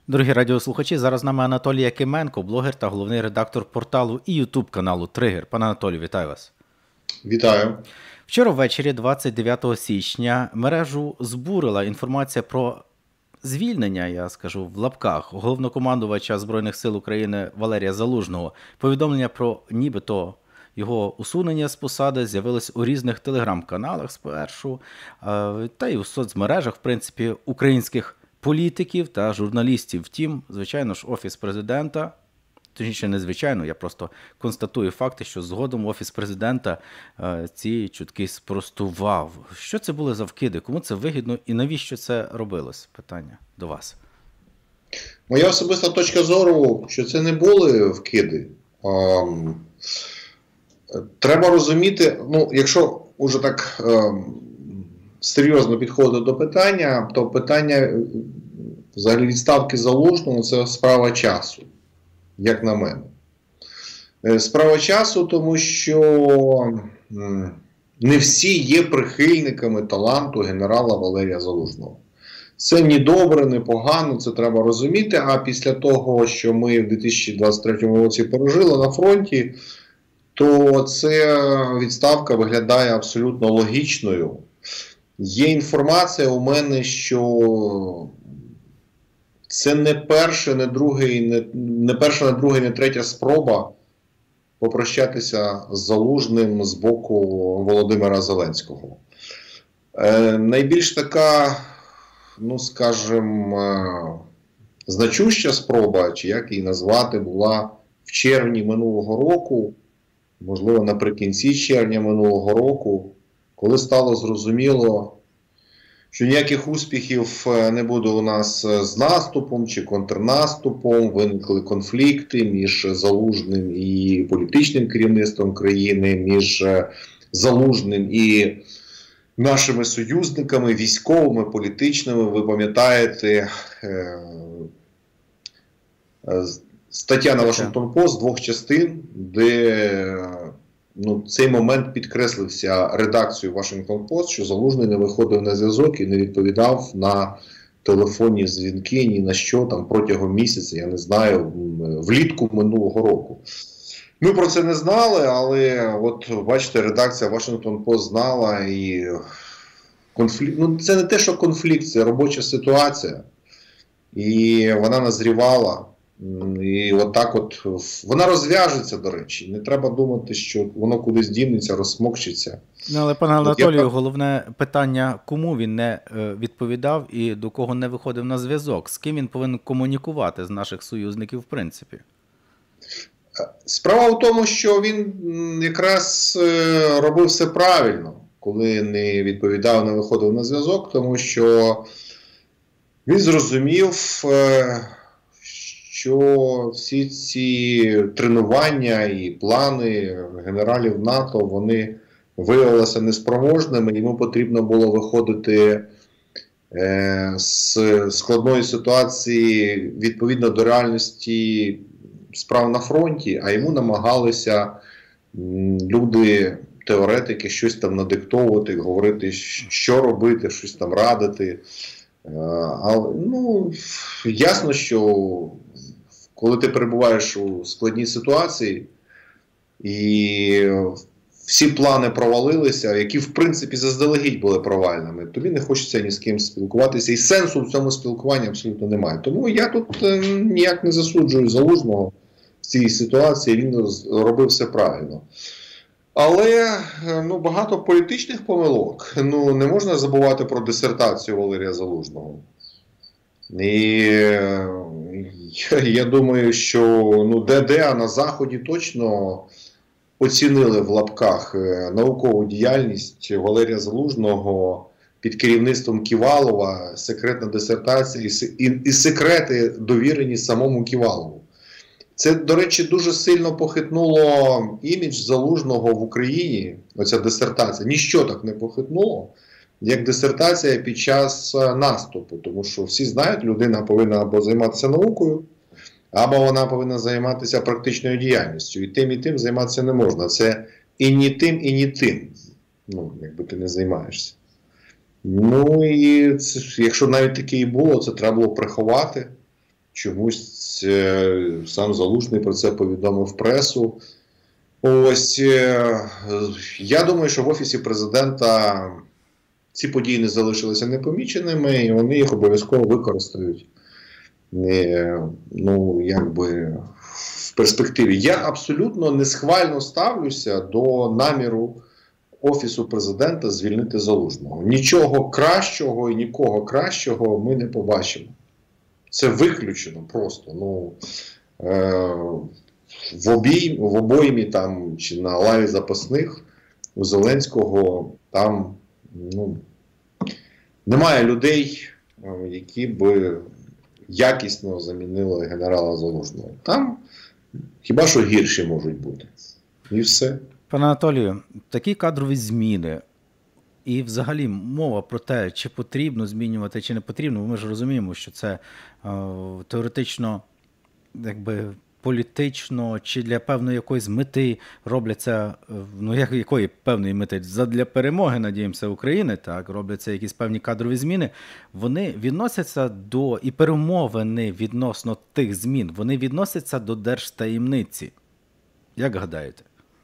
Дорогі радіослухачі, зараз з нами Анатолій Якименко, блогер та головний редактор порталу і ютуб-каналу Тригер. Пане Анатолію, вітаю вас. Вітаю. Вчора ввечері, 29 січня, мережу збурила інформація про звільнення, я скажу в лапках, головнокомандувача Збройних сил України Валерія Залужного. Повідомлення про нібито його усунення з посади з'явилось у різних телеграм-каналах спершу, та й у соцмережах, в принципі, українських політиків та журналістів. Втім, звичайно ж, Офіс Президента, точніше незвичайно, я просто констатую факти, що згодом Офіс Президента ці чутки спростував. Що це були за вкиди? Кому це вигідно і навіщо це робилось? Питання до вас. Моя особиста точка зору, що це не були вкиди. Треба розуміти, якщо вже так серйозно підходити до питання, то питання взагалі відставки Залужного – це справа часу, як на мене. Справа часу, тому що не всі є прихильниками таланту генерала Валерія Залужного. Це ні добре, ні погано, це треба розуміти, а після того, що ми в 2023 році пережили на фронті, то ця відставка виглядає абсолютно логічною. Є інформація у мене, що це не перша, не друга, не третя спроба попрощатися з Залужним з боку Володимира Зеленського. Найбільш така, значуща спроба, чи як її назвати, була в червні минулого року, можливо, наприкінці червня минулого року, коли стало зрозуміло, що ніяких успіхів не буде у нас з наступом чи контрнаступом, виникли конфлікти між Залужним і політичним керівництвом країни, між Залужним і нашими союзниками, військовими, політичними. Ви пам'ятаєте, стаття на Вашингтон Пост двох частин, де цей момент підкреслився редакцією Вашингтон Пост, що Залужний не виходив на зв'язок і не відповідав на телефонні дзвінки ні на що там протягом місяця, я не знаю, влітку минулого року. Ми про це не знали, але от бачите, редакція Вашингтон Пост знала, і конфлікт, це не те, що конфлікт, це робоча ситуація. І вона назрівала. І отак вона розв'яжеться, до речі. Не треба думати, що воно кудись дінеться, розсмокчиться. Але, пане Анатолію, головне питання, кому він не відповідав і до кого не виходив на зв'язок? З ким він повинен комунікувати з наших союзників, в принципі? Справа в тому, що він якраз робив все правильно, коли не відповідав, не виходив на зв'язок, тому що він зрозумів, що всі ці тренування і плани генералів НАТО, вони виявилися неспроможними, йому потрібно було виходити з складної ситуації відповідно до реальності справ на фронті, а йому намагалися люди, теоретики, щось там надиктовувати, говорити, що робити, щось там радити. Але, ясно, що коли ти перебуваєш у складній ситуації і всі плани провалилися, які в принципі заздалегідь були провальними, тобі не хочеться ні з ким спілкуватися, і сенсу в цьому спілкуванні абсолютно немає. Тому я тут ніяк не засуджую Залужного в цій ситуації, він робив все правильно. Але багато політичних помилок. Не можна забувати про дисертацію Валерія Залужного. І я думаю, що де-де, а на Заході точно оцінили в лапках наукову діяльність Валерія Залужного під керівництвом Ківалова, секретна дисертація і секрети довірені самому Ківалову. Це, до речі, дуже сильно похитнуло імідж Залужного в Україні, оця дисертація. Ніщо так не похитнуло, як дисертація під час наступу. Тому що всі знають, людина повинна або займатися наукою, або вона повинна займатися практичною діяльністю. І тим займатися не можна. Це і ні тим, і ні тим, якби ти не займаєшся. І якщо навіть таке і було, це треба було приховати. чомусь сам Залужний про це повідомив в пресу. Ось, я думаю, що в Офісі Президента ці події не залишилися непоміченими, і вони їх обов'язково використають. Ну, якби в перспективі. Я абсолютно несхвально ставлюся до наміру Офісу Президента звільнити Залужного. Нічого кращого і нікого кращого ми не побачимо. Це виключено просто. Ну, в обоймі там, чи на лаві запасних у Зеленського там, ну, немає людей, які б якісно замінили генерала Залужного. Там хіба що гірші можуть бути. І все. Пане Анатолію, такі кадрові зміни і взагалі мова про те, чи потрібно змінювати, чи не потрібно, ми ж розуміємо, що це теоретично, якби політично, чи для певної якоїсь мети робляться, ну якої певної мети, задля перемоги, надіємося, України, так, робляться якісь певні кадрові зміни, вони відносяться до, і перемовини відносно тих змін, вони відносяться до держтаємниці. Як гадаєте?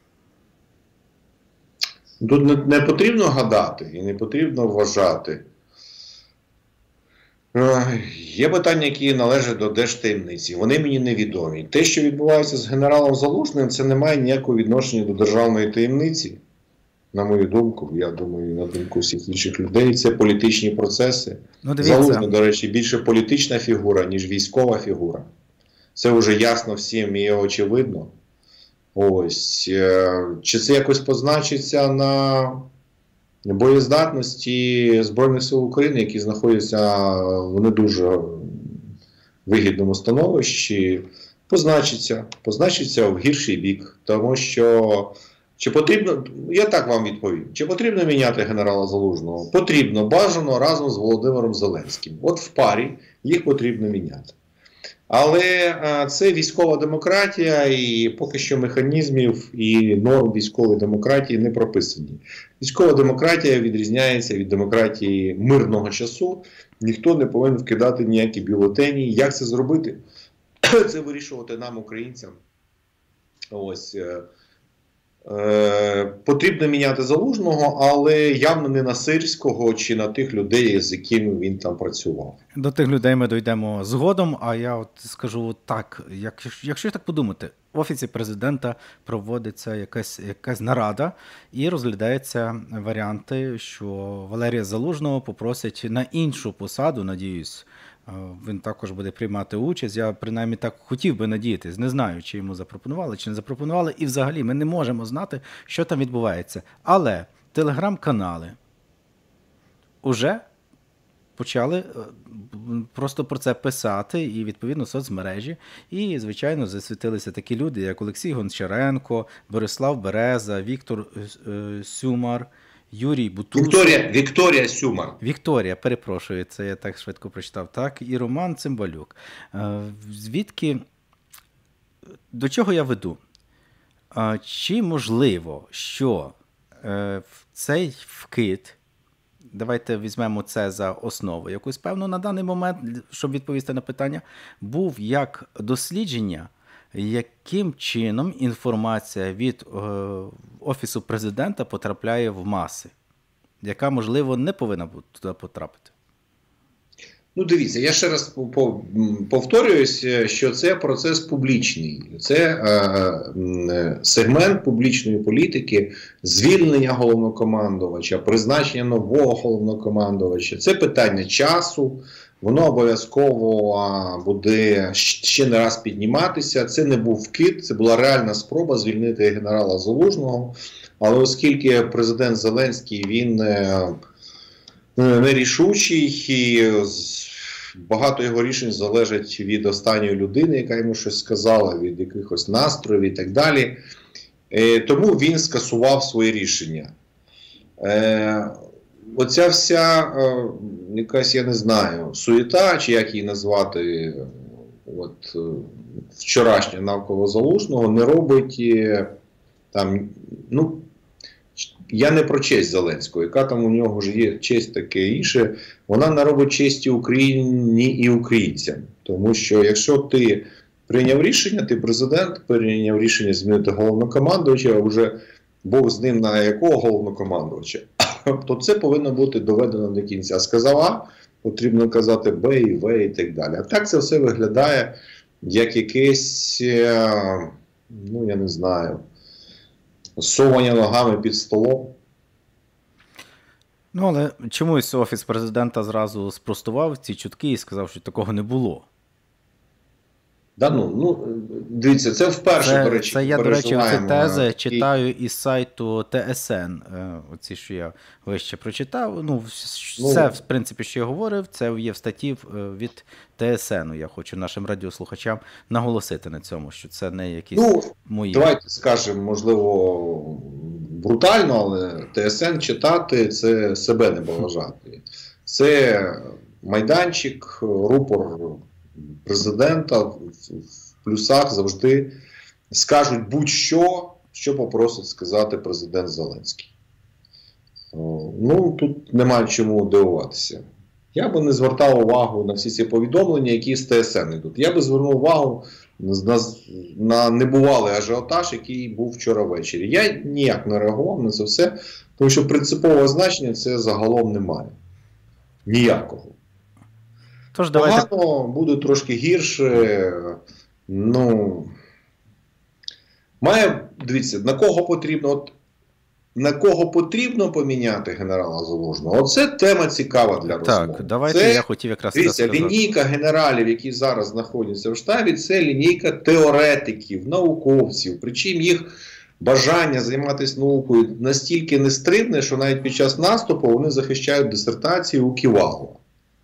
Тут не потрібно гадати і не потрібно вважати. Є питання, які належать до держтаємниці. Вони мені невідомі. Те, що відбувається з генералом Залужним, це не має ніякого відношення до державної таємниці. На мою думку, я думаю, на думку всіх інших людей, це політичні процеси. Ну, Залужний, до речі, більше політична фігура, ніж військова фігура. Це вже ясно всім і очевидно. Ось. Чи це якось позначиться на боєздатності Збройних сил України, які знаходяться в не дуже вигідному становищі, позначиться в гірший бік. Тому що, чи потрібно, я так вам відповім, чи потрібно міняти генерала Залужного? Потрібно, бажано разом з Володимиром Зеленським. От в парі їх потрібно міняти. Але це військова демократія, і поки що механізмів і норм військової демократії не прописані. Військова демократія відрізняється від демократії мирного часу. Ніхто не повинен вкидати ніякі бюлетені. Як це зробити? Це вирішувати нам, українцям. Ось. Потрібно міняти Залужного, але явно не на Сирського чи на тих людей, з якими він там працював. До тих людей ми дійдемо згодом, а я от скажу так, якщо так подумати, в Офісі Президента проводиться якась нарада і розглядаються варіанти, що Валерія Залужного попросять на іншу посаду, надіюсь, він також буде приймати участь. Я принаймні так хотів би надіятись. Не знаю, чи йому запропонували, чи не запропонували. І взагалі ми не можемо знати, що там відбувається. Але телеграм-канали уже почали просто про це писати і, відповідно, соцмережі. І, звичайно, засвітилися такі люди, як Олексій Гончаренко, Борислав Береза, Віктор Сюмар, Юрій Бутусов. Вікторія Сюмар. Вікторія, перепрошую, це я так швидко прочитав. Так, і Роман Цимбалюк. Звідки, до чого я веду? Чи можливо, що цей вкид, давайте візьмемо це за основу, якусь певну на даний момент, щоб відповісти на питання, був як дослідження, яким чином інформація від Офісу Президента потрапляє в маси, яка, можливо, не повинна туди потрапити? Ну, дивіться, я ще раз повторююсь, що це процес публічний. Це сегмент публічної політики, звільнення головнокомандувача, призначення нового головнокомандувача. Це питання часу, воно обов'язково буде ще не раз підніматися. Це не був вкид, це була реальна спроба звільнити генерала Залужного. Але оскільки президент Зеленський, він нерішучий, і багато його рішень залежить від останньої людини, яка йому щось сказала, від якихось настроїв і так далі. Тому він скасував свої рішення. Оця вся якась, я не знаю, суєта, чи як її назвати, от, вчорашня навколо Залужного, не робить там, ну, я не про честь Зеленського, яка там у нього ж є честь таке інше, вона не робить честі Україні і українцям. Тому що якщо ти прийняв рішення, ти президент, прийняв рішення змінити головнокомандувача, а вже Бог з ним на якого головнокомандувача, то це повинно бути доведено до кінця. Сказав А, потрібно казати Б і В і так далі. А так це все виглядає як якесь, ну я не знаю, совання ногами під столом. Ну, але чомусь Офіс президента зразу спростував ці чутки і сказав, що такого не було. Да, ну, дивіться, це вперше, до речі, це я, до речі, ці тези читаю із сайту ТСН. Оці, що я вище прочитав. Ну, все, в принципі, що я говорив, це є в статті від ТСН. Я хочу нашим радіослухачам наголосити на цьому, що це не якісь мої... Давайте скажемо, можливо, брутально, але ТСН читати – це себе не поважати. Це майданчик, рупор президента, в плюсах завжди скажуть будь-що, що попросить сказати президент Зеленський. Ну, тут немає чому дивуватися. Я би не звертав увагу на всі ці повідомлення, які з ТСН йдуть. Я би звернув увагу на небувалий ажіотаж, який був вчора ввечері. Я ніяк не реагував на це все, тому що принципового значення це загалом немає. Ніякого. Тож, давайте... Погано, буде трошки гірше. Ну, дивіться, на кого потрібно поміняти генерала Залужного? Оце тема цікава для розмови. Так, давайте, я хотів якраз дивіться, лінійка генералів, які зараз знаходяться в штабі, це лінійка теоретиків, науковців. Причому їх бажання займатися наукою настільки нестримне, що навіть під час наступу вони захищають дисертації у Ківалова.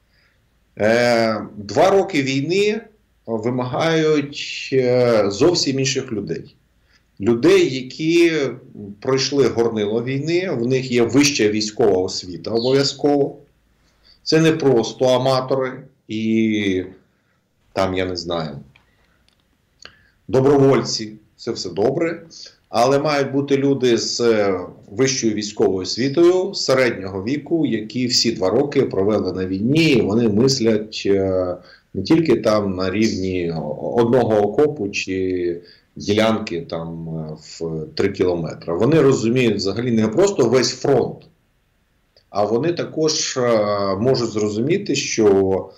2 роки війни вимагають зовсім інших людей. Людей, які пройшли горнило війни, в них є вища військова освіта обов'язково. Це не просто аматори і там, я не знаю, добровольці. Це все добре. Але мають бути люди з вищою військовою освітою, середнього віку, які всі 2 роки провели на війні, і вони мислять не тільки там на рівні одного окопу чи ділянки там в 3 кілометри. Вони розуміють взагалі не просто весь фронт, а вони також можуть зрозуміти, що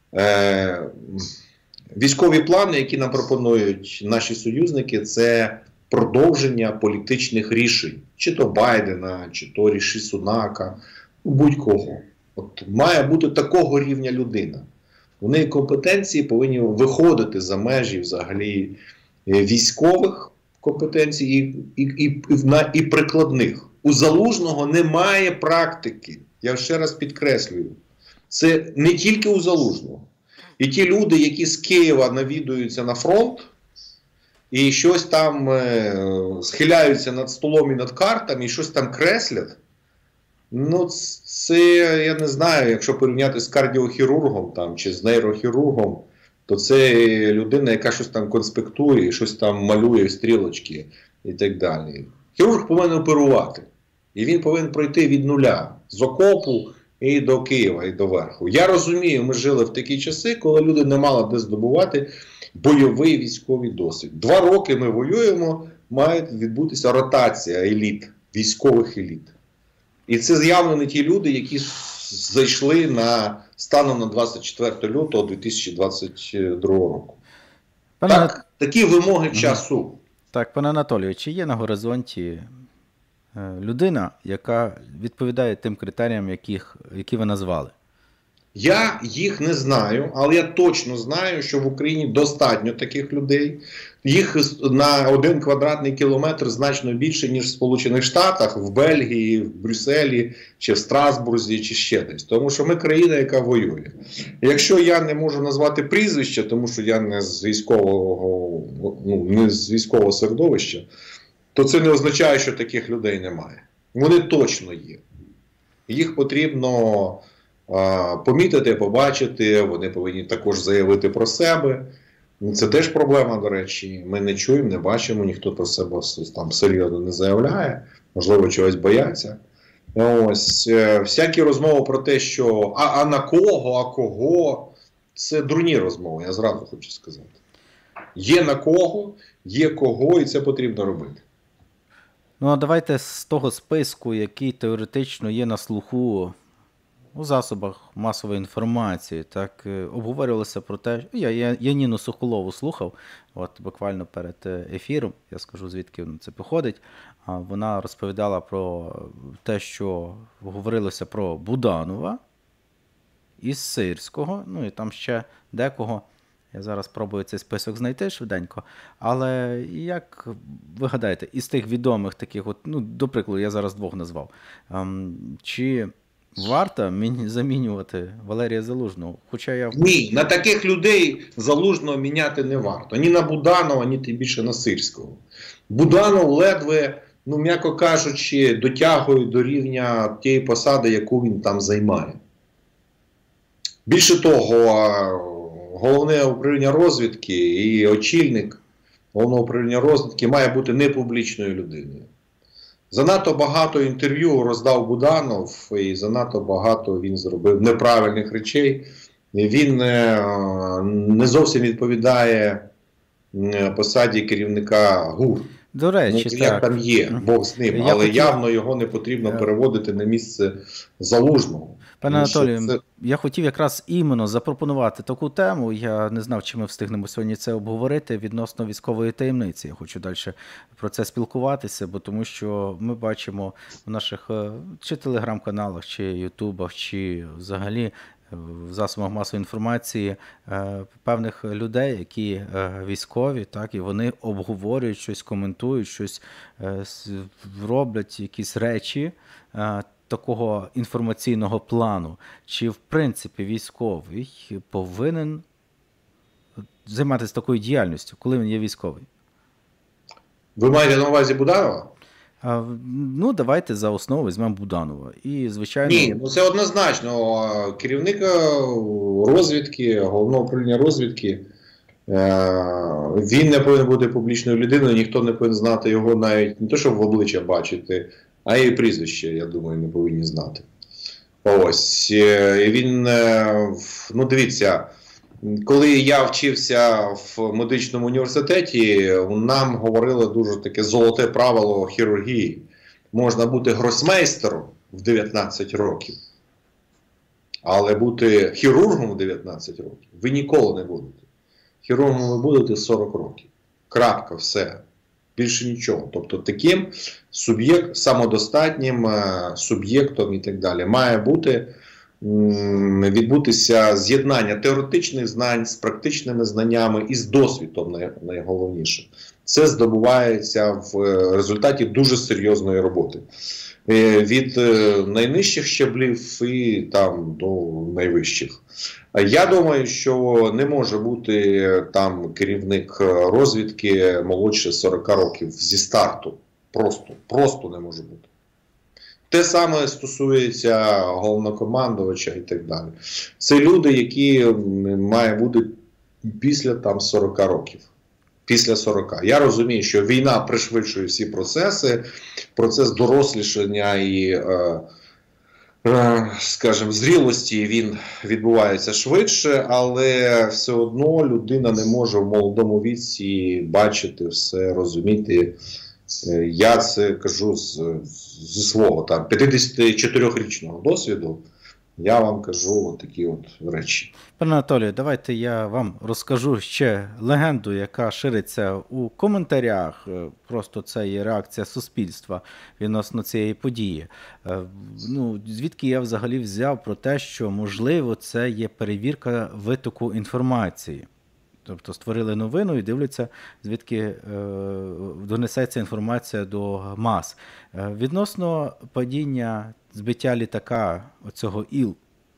військові плани, які нам пропонують наші союзники, це продовження політичних рішень. Чи то Байдена, чи то Ріші Сунака, будь-кого. От має бути такого рівня людина. У неї компетенції повинні виходити за межі взагалі військових компетенцій і прикладних. У Залужного немає практики. Я ще раз підкреслюю. Це не тільки у Залужного. І ті люди, які з Києва навідуються на фронт, і щось там схиляються над столом і над картами, і щось там креслять, ну це, я не знаю, якщо порівняти з кардіохірургом там, чи з нейрохірургом, то це людина, яка щось там конспектує, щось там малює стрілочки і так далі. Хірург повинен оперувати. І він повинен пройти від нуля, з окопу і до Києва, і до верху. Я розумію, ми жили в такі часи, коли люди не мали де здобувати бойовий військовий досвід. 2 роки ми воюємо, має відбутися ротація еліт, військових еліт. І це явно не ті люди, які зайшли станом на 24 лютого 2022 року. Такі вимоги часу. Так, пане Анатолію, чи є на горизонті людина, яка відповідає тим критеріям, які ви назвали? Я їх не знаю, але я точно знаю, що в Україні достатньо таких людей. Їх на 1 квадратний кілометр значно більше, ніж в Сполучених Штатах, в Бельгії, в Брюсселі, чи в Страсбурзі, чи ще десь. Тому що ми країна, яка воює. Якщо я не можу назвати прізвище, тому що я не з військового середовища, то це не означає, що таких людей немає. Вони точно є. Їх потрібно помітити, побачити, вони повинні також заявити про себе. Це теж проблема, до речі. Ми не чуємо, не бачимо, ніхто про себе там серйозно не заявляє. можливо, чогось бояться. Ось, всякі розмови про те, що а на кого, а кого, це дурні розмови, я зразу хочу сказати. Є на кого, є кого, і це потрібно робити. Ну, а давайте з того списку, який теоретично є на слуху у засобах масової інформації, так, обговорювалося про те, я Ніну Соколову слухав, от буквально перед ефіром, я скажу, звідки це походить, вона розповідала про те, що говорилося про Буданова із Сирського, ну і там ще декого. Я зараз спробую цей список знайти швиденько. Але як ви гадаєте, із тих відомих таких, от, ну, до прикладу, я зараз двох назвав, чи варто замінювати Валерія Залужного? Хоча я... Ні, на таких людей Залужного міняти не варто. Ні на Буданова, ні тим більше на Сирського. Буданов ледве, ну, м'яко кажучи, дотягує до рівня тієї посади, яку він там займає. Більше того, головне управління розвідки і очільник головного управління розвідки має бути непублічною людиною. Занадто багато інтерв'ю роздав Буданов і занадто багато він зробив неправильних речей. Він не зовсім відповідає посаді керівника ГУР. До речі, ну, як там є, Бог з ним, але явно його не потрібно переводити на місце Залужного. Пане Анатолію, я хотів якраз іменно запропонувати таку тему, я не знав, чи ми встигнемо сьогодні це обговорити, відносно військової таємниці. Я хочу далі про це спілкуватися, бо тому що ми бачимо в наших чи телеграм-каналах, чи ютубах, чи взагалі в засобах масової інформації певних людей, які військові, так, і вони обговорюють щось, коментують щось, роблять якісь речі такого інформаційного плану. Чи, в принципі, військовий повинен займатися такою діяльністю, коли він є військовий? Ви маєте на увазі Буданова? Ну, давайте за основу візьмемо Буданова. І, звичайно... Ні, ну це однозначно. Керівник розвідки, головного управління розвідки, він не повинен бути публічною людиною, ніхто не повинен знати його навіть не те, щоб в обличчя бачити, а й прізвище, я думаю, не повинні знати. Ось. Він, ну дивіться, коли я вчився в медичному університеті, нам говорили дуже таке золоте правило хірургії. Можна бути гросмейстером в 19 років, але бути хірургом в 19 років ви ніколи не будете. Хірургом ви будете 40 років. Крапка, все. Більше нічого. Тобто таким самодостатнім суб'єктом і так далі має відбутися з'єднання теоретичних знань з практичними знаннями і з досвідом, найголовніше. Це здобувається в результаті дуже серйозної роботи. Від найнижчих щаблів і там до найвищих. Я думаю, що не може бути там керівник розвідки молодше 40 років зі старту. Просто не може бути. Те саме стосується головнокомандувача і так далі. Це люди, які мають бути після там 40 років. Після 40. Я розумію, що війна пришвидшує всі процеси, процес дорослішання і, скажімо, зрілості він відбувається швидше, але все одно людина не може в молодому віці бачити все, розуміти. Я це кажу зі свого там 54-річного досвіду. Я вам кажу такі от речі. Пане Анатолію, давайте я вам розкажу ще легенду, яка шириться у коментарях. Просто це є реакція суспільства відносно цієї події. Ну, звідки я взагалі взяв про те, що, можливо, це є перевірка витоку інформації. Тобто створили новину і дивляться, звідки донесеться інформація до мас. Відносно падіння, збиття літака оцього Іл,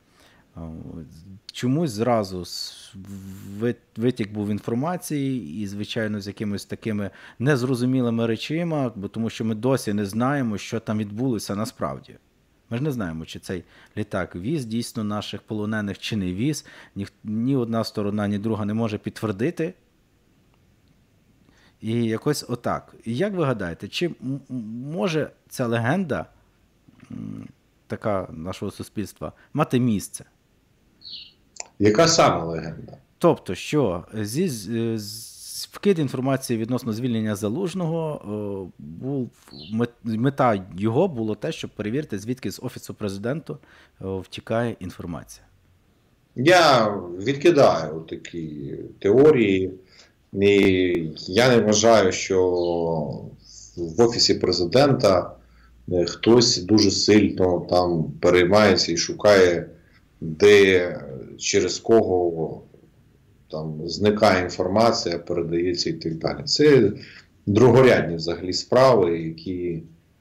чомусь зразу витік був інформації і, звичайно, з якимись такими незрозумілими речима, бо тому що ми досі не знаємо, що там відбулося насправді. Ми ж не знаємо, чи цей літак віз дійсно наших полонених, чи не віз. Ні одна сторона, ні друга не може підтвердити. І якось отак. І як ви гадаєте, чи може ця легенда, така нашого суспільства, мати місце? Яка саме легенда? Тобто, що вкид інформації відносно звільнення Залужного, мета його було те, щоб перевірити, звідки з Офісу Президента втікає інформація. Я відкидаю такі теорії, і я не вважаю, що в Офісі Президента хтось дуже сильно там переймається і шукає, де, через кого там зникає інформація, передається і так далі. Це другорядні взагалі справи, які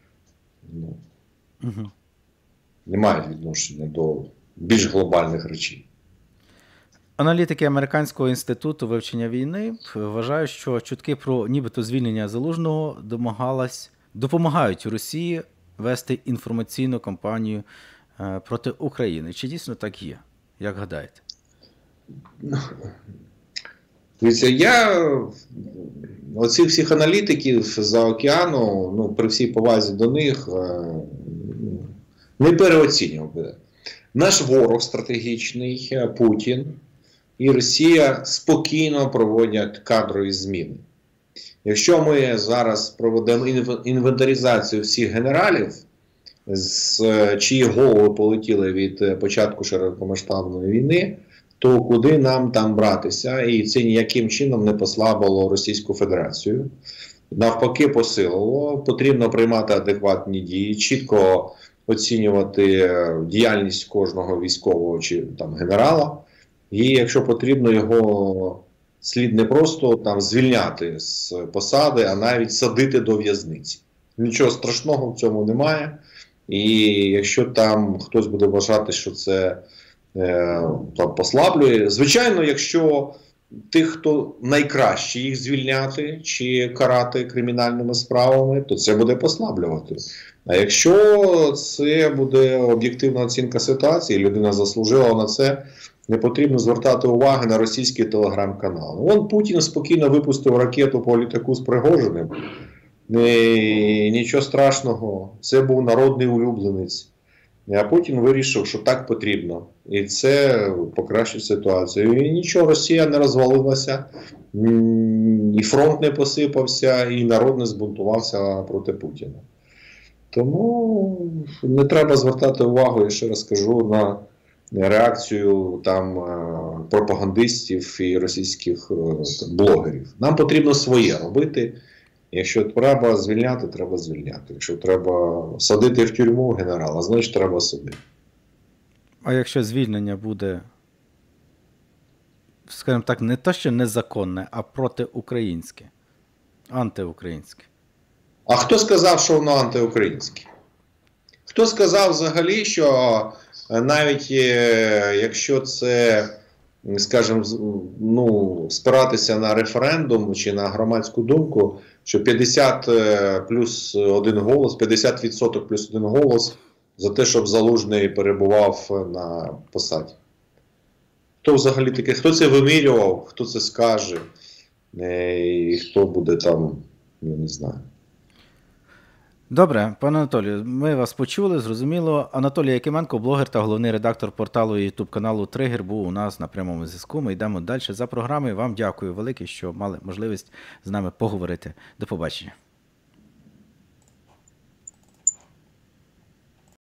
не мають відношення до більш глобальних речей. Аналітики Американського інституту вивчення війни вважають, що чутки про нібито звільнення Залужного допомагають Росії вести інформаційну кампанію проти України. Чи дійсно так є? Як гадаєте? Дивіться, оцих всіх аналітиків за океану, при всій повазі до них, не переоцінював би. Наш ворог стратегічний, Путін і Росія спокійно проводять кадрові зміни. Якщо ми зараз проведемо інвентаризацію всіх генералів, чиї голови полетіли від початку широкомасштабної війни, то куди нам там братися? І це ніяким чином не послабило Російську Федерацію. Навпаки, посилило. Потрібно приймати адекватні дії, чітко оцінювати діяльність кожного військового чи там генерала. І якщо потрібно, його слід не просто там звільняти з посади, а навіть садити до в'язниці. Нічого страшного в цьому немає. І якщо там хтось буде вважати, що це там послаблює, звичайно, якщо тих, хто найкраще їх звільняти чи карати кримінальними справами, то це буде послаблювати. А якщо це буде об'єктивна оцінка ситуації, людина заслужила на це, не потрібно звертати уваги на російські телеграм-канали. Вон Путін спокійно випустив ракету по літаку з Пригожиним. Нічого страшного, це був народний улюбленець. А Путін вирішив, що так потрібно. І це покращить ситуацію. І нічого, Росія не розвалилася, і фронт не посипався, і народ не збунтувався проти Путіна. Тому не треба звертати увагу, я ще раз кажу, на реакцію там пропагандистів і російських блогерів. Нам потрібно своє робити. Якщо треба звільняти, треба звільняти. Якщо треба садити в тюрму генерала, значить треба садити. А якщо звільнення буде, скажімо так, не те, що незаконне, а протиукраїнське, антиукраїнське? А хто сказав, що воно антиукраїнське? Хто сказав взагалі, що навіть якщо це, скажімо, спиратися на референдум чи на громадську думку, що 50 плюс один голос, 50% плюс один голос за те, щоб Залужний перебував на посаді. Хто взагалі таке? Хто це вимірював? Хто це скаже? І хто буде там, я не знаю. Добре, пане Анатолію, ми вас почули, зрозуміло. Анатолій Якименко, блогер та головний редактор порталу і ютуб-каналу Тригер, був у нас на прямому зв'язку. Ми йдемо далі за програмою. Вам дякую велике, що мали можливість з нами поговорити. До побачення.